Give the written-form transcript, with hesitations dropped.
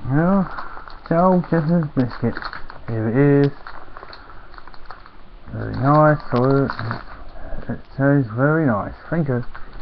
No, so Chestnut biscuit. Here it is. Very nice. So it says very nice. Thank you.